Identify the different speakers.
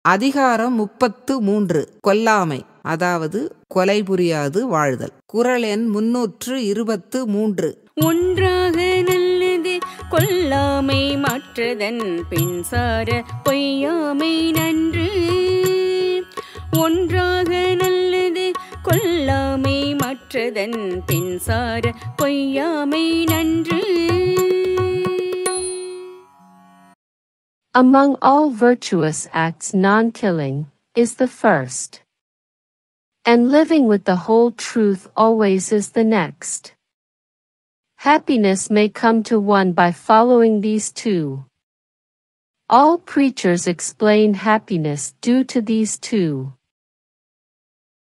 Speaker 1: அதிகாரம் 33 கொல்லாமை, அதாவது கொலை புரியாது வாழ்தல். குறள் எண் 323.
Speaker 2: ஒன்றாக நல்லது கொல்லாமை, மற்றதன் பின்சார பொய்யாமை நன்று. ஒன்றாக நல்லது கொல்லாமை, மற்றதன் பின்சார பொய்யாமை நன்று.
Speaker 3: Among all virtuous acts, non-killing is the first, and living with the whole truth always is the next. Happiness may come to one by following these two. All preachers explain happiness due to these two.